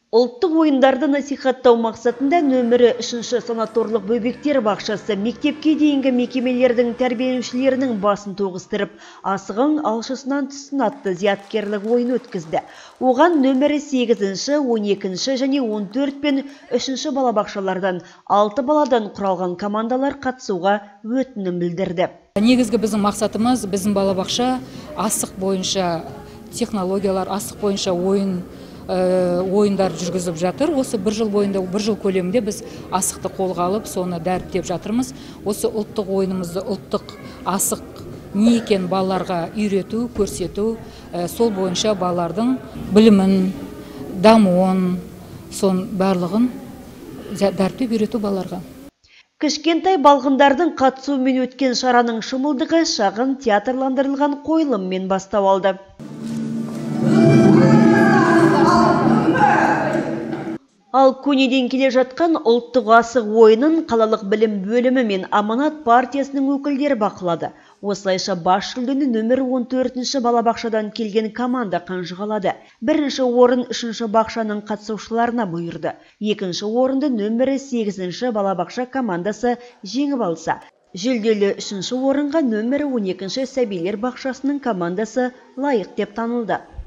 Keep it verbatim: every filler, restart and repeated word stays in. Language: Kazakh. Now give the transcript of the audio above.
Ұлттық ойындарды насихаттау мақсатында нөмірі үшінші санаторлық бөбектер бақшасы мектепке дейінгі мекемелердің тәрбиеленушілерінің басын тоғыстырып, асығың алшысынан түссін атты зияткерлік ойын өткізді. Оған нөмірі сегізінші, он екінші және он төрт пен үшінші балабақшалардан алты баладан құралған командалар қатысуға өтінім білдірді. Негізгі біздің мақсатымыз біздің балабақша асық бойынша технологиялар, асық бойынша ойын ойындар жүргізіп жатыр. Осы бір жыл бойында, бір жыл көлемінде біз асықты қолға алып, соны дәріптеп жатырмыз. Осы ұлттық ойынымызды, ұлттық асық не екен балаларға үйрету, көрсету, сол бойынша балалардың білімін, дамуын, сон барлығын дәріптеп үйрету балаларға. Кішкентай балғындардың қатысуымен өткен шараның шымылдығы шағын театрландырылған қойылыммен бастау алды. Ал көнеден келе жатқан ұлттық асық ойынын қалалық білім бөлімі мен Аманат партиясының өкілдері бақылады. Осылайша бас жүлдені нөмір он төртінші балабақшадан келген команда қанжығалады. Бірінші орын үшінші бақшаның қатысушыларына бұйырды. Екінші орынды нөмірі сегізінші балабақша командасы жеңіп алса. Жүлделі үшінші орынға нөмірі он екінші сәбилер бақшасының командасы лайық деп танылды.